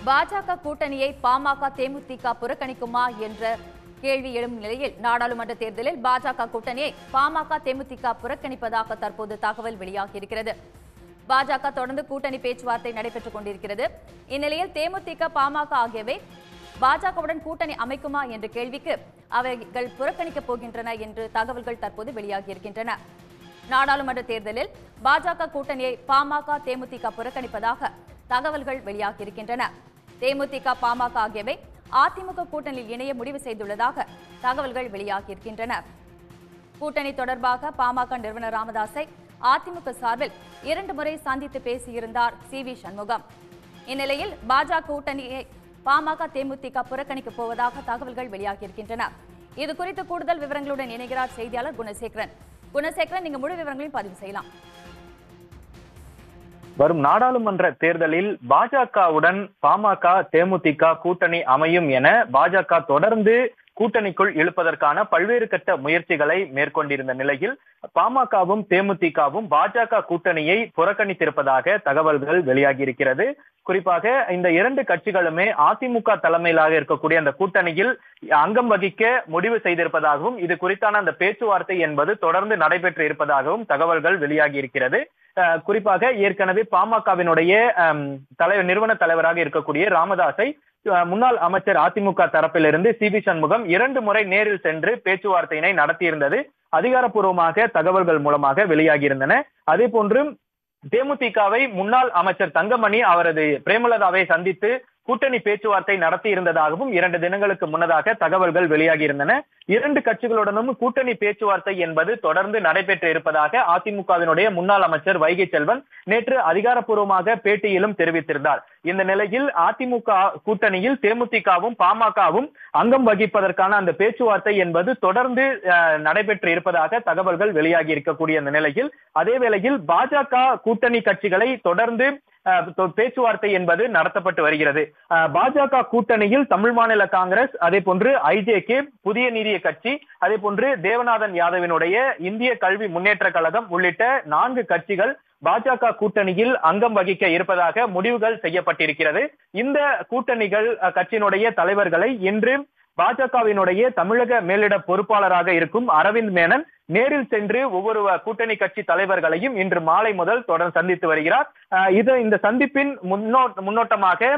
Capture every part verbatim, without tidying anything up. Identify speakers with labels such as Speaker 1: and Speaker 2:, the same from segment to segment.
Speaker 1: பாஜக கூட்டணியை பாமக தேமுதிக புறக்கணிக்குமா என்ற கேள்வி எழும் நிலையில் நாடாளுமன்ற தேர்தலில் பாஜக கூட்டணியை பாமக தேமுதிக புறக்கணிப்பதாக தற்போது தகவல் வெளியாகியிருக்கிறது. பாஜக தொடர்ந்து கூட்டணி பேச்சுவார்த்தை நடைபெற்றுக் கொண்டிருக்கிறது. இந்நிலையில் தேமுதிக பாமக ஆகியவை பாஜகவுடன் கூட்டணி அமைக்குமா என்ற கேள்விக்கு அவைகள் புறக்கணிக்கப் போகின்றன என்று தகவல்கள் தற்போது வெளியாகியிருக்கின்றன. நாடாளுமன்ற தேர்தலில் பாஜக கூட்டணியை பாமக தேமுதிக புறக்கணிப்பதாக தகவல்கள் வெளியாகியிருக்கின்றன. தேமுதிக பாமக ஆகியவை அதிமுக கூட்டணியில் இணைய முடிவு செய்துள்ளதாக தகவல்கள் வெளியாகியிருக்கின்றன. கூட்டணி தொடர்பாக பாமக நிறுவனர் ராமதாஸை அதிமுக சார்பில் இரண்டு முறை சந்தித்து பேசியிருந்தார் சி வி சண்முகம். இந்நிலையில் பாஜக கூட்டணியை பாமக தேமுதிக புறக்கணிக்கப் போவதாக தகவல்கள் வெளியாகியிருக்கின்றன. இது குறித்து கூடுதல் விவரங்களுடன் இணைகிறார் செய்தியாளர் குணசேகரன். குணசேகரன், நீங்க முழு விவரங்களையும் பதிவு செய்யலாம்.
Speaker 2: வரும் நாடாளுமன்ற தேர்தலில் பாஜகவுடன் பாமக தேமுதிக கூட்டணி அமையும் என பாஜக தொடர்ந்து கூட்டணிக்குள் இழுப்பதற்கான பல்வேறு கட்ட முயற்சிகளை மேற்கொண்டிருந்த நிலையில் பாமகவும் தேமுதிகவும் பாஜக கூட்டணியை புறக்கணித்திருப்பதாக தகவல்கள் வெளியாகியிருக்கிறது. குறிப்பாக இந்த இரண்டு கட்சிகளுமே அதிமுக தலைமையிலாக இருக்கக்கூடிய அந்த கூட்டணியில் அங்கம் வகிக்க முடிவு செய்திருப்பதாகவும் இது குறித்தான அந்த பேச்சுவார்த்தை என்பது தொடர்ந்து நடைபெற்று இருப்பதாகவும் தகவல்கள் வெளியாகி இருக்கிறது. குறிப்பாக ஏற்கனவே பாமகவினுடைய தலைவர் நிறுவன தலைவராக இருக்கக்கூடிய ராமதாஸை முன்னாள் அமைச்சர் அதிமுக தரப்பிலிருந்து சி வி சண்முகம் இரண்டு முறை நேரில் சென்று பேச்சுவார்த்தையினை நடத்தியிருந்தது அதிகாரப்பூர்வமாக தகவல்கள் மூலமாக வெளியாகியிருந்தன. அதே போன்று தேமுதிகவை முன்னாள் அமைச்சர் தங்கமணி அவரது பிரேமலதாவை சந்தித்து கூட்டணி பேச்சுவார்த்தை நடத்தி இருந்ததாகவும் இரண்டு தினங்களுக்கு முன்னதாக தகவல்கள் வெளியாகி இருந்தன. இரண்டு கட்சிகளுடனும் கூட்டணி பேச்சுவார்த்தை என்பது தொடர்ந்து நடைபெற்று இருப்பதாக அதிமுகவினுடைய முன்னாள் அமைச்சர் வைகை செல்வன் நேற்று அதிகாரப்பூர்வமாக பேட்டியிலும் தெரிவித்திருந்தார். இந்த நிலையில் அதிமுக கூட்டணியில் தேமுதிகவும் பாமகவும் அங்கம் வகிப்பதற்கான அந்த பேச்சுவார்த்தை என்பது தொடர்ந்து நடைபெற்று இருப்பதாக தகவல்கள் வெளியாகி இருக்கக்கூடிய அந்த நிலையில் அதே வேளையில் பாஜக கூட்டணி கட்சிகளை தொடர்ந்து பேச்சுவார்த்தை என்பது நடத்தப்பட்டு வருகிறது. பாஜக கூட்டணியில் தமிழ் மாநில காங்கிரஸ், அதே போன்று ஐஜேகே, புதிய நீதிய கட்சி, அதே போன்று தேவநாதன் யாதவினுடைய இந்திய கல்வி முன்னேற்ற கழகம் உள்ளிட்ட நான்கு கட்சிகள் பாஜக கூட்டணியில் அங்கம் வகிக்க இருப்பதாக முடிவுகள் செய்யப்பட்டிருக்கிறது. இந்த கூட்டணிகள் கட்சியினுடைய தலைவர்களை இன்று பாஜகவினுடைய தமிழக மேலிட பொறுப்பாளராக இருக்கும் அரவிந்த் மேனன் நேரில் சென்று ஒவ்வொரு கூட்டணி கட்சி தலைவர்களையும் இன்று மாலை முதல் தொடர்ந்து சந்தித்து வருகிறார். இது இந்த சந்திப்பின் முன்னோட்டமாக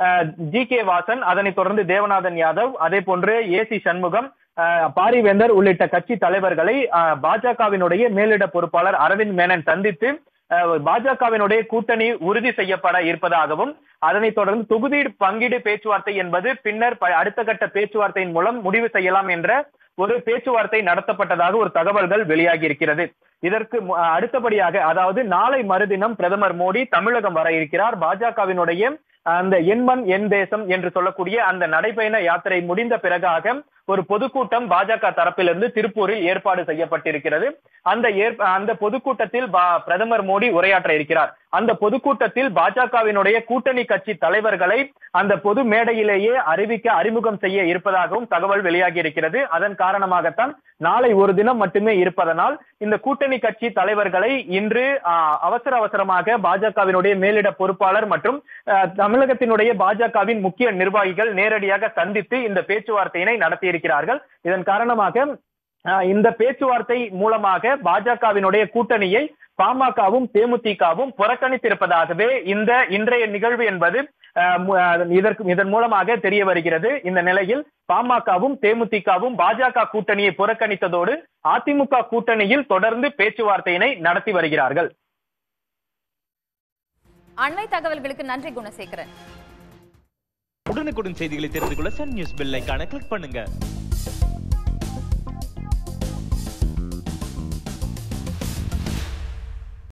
Speaker 2: ஜி கே வாசன், அதனைத் தொடர்ந்து தேவநாதன் யாதவ், அதே போன்று ஏ சி சண்முகம், பாரிவேந்தர் உள்ளிட்ட கட்சி தலைவர்களை பாஜகவினுடைய மேலிட பொறுப்பாளர் அரவிந்த் மேனன் சந்தித்து பாஜகவினுடைய கூட்டணி உறுதி செய்யப்பட இருப்பதாகவும் அதனைத் தொடர்ந்து தொகுதி பங்கீடு பேச்சுவார்த்தை என்பது பின்னர் அடுத்த கட்ட பேச்சுவார்த்தையின் மூலம் முடிவு செய்யலாம் என்ற ஒரு பேச்சுவார்த்தை நடத்தப்பட்டதாக ஒரு தகவல்கள் வெளியாகி இருக்கிறது. இதற்கு அடுத்தபடியாக அதாவது நாளை மறுதினம் பிரதமர் மோடி தமிழகம் வர இருக்கிறார். பாஜகவினுடைய அந்த எண்மண் என் தேசம் என்று சொல்லக்கூடிய அந்த நடைபயண யாத்திரை முடிந்த பிறகாக ஒரு பொதுக்கூட்டம் பாஜக தரப்பிலிருந்து திருப்பூரில் ஏற்பாடு செய்யப்பட்டிருக்கிறது. அந்த அந்த பொதுக்கூட்டத்தில் பிரதமர் மோடி உரையாற்ற இருக்கிறார். அந்த பொதுக்கூட்டத்தில் பாஜகவினுடைய கூட்டணி கட்சி தலைவர்களை அந்த பொது மேடையிலேயே அறிவிக்க அறிமுகம் செய்ய இருப்பதாகவும் தகவல் வெளியாகி இருக்கிறது. அதன் காரணமாகத்தான் நாளை ஒரு தினம் மட்டுமே இருப்பதனால் இந்த கூட்டணி கட்சி தலைவர்களை இன்று அவசர அவசரமாக பாஜகவினுடைய மேலிட பொறுப்பாளர் மற்றும் தமிழகத்தினுடைய பாஜகவின் முக்கிய நிர்வாகிகள் நேரடியாக சந்தித்து இந்த பேச்சுவார்த்தையினை நடத்தியிருக்கிறார்கள். இதன் காரணமாக இந்த பேச்சுவார்த்தை மூலமாக பாஜகவினுடைய கூட்டணியை பாமகவும் தேமுதிகவும் புறக்கணித்திருப்பதாகவே இந்த இன்றைய நிகழ்வு என்பது இதற்கு இதன் மூலமாக தெரிய வருகிறது. இந்த நிலையில் பாமகவும் தேமுதிகவும் பாஜக கூட்டணியை புறக்கணித்ததோடு அதிமுக கூட்டணியில் தொடர்ந்து பேச்சுவார்த்தையினை நடத்தி வருகிறார்கள்.
Speaker 1: அண்மை தகவல்களுக்கு நன்றி குணசேகரன்.
Speaker 3: உடனுக்குடன் செய்திகளை தெரிந்து கொள்ள சன் நியூஸ் பெல் ஐகானை கிளிக் பண்ணுங்க.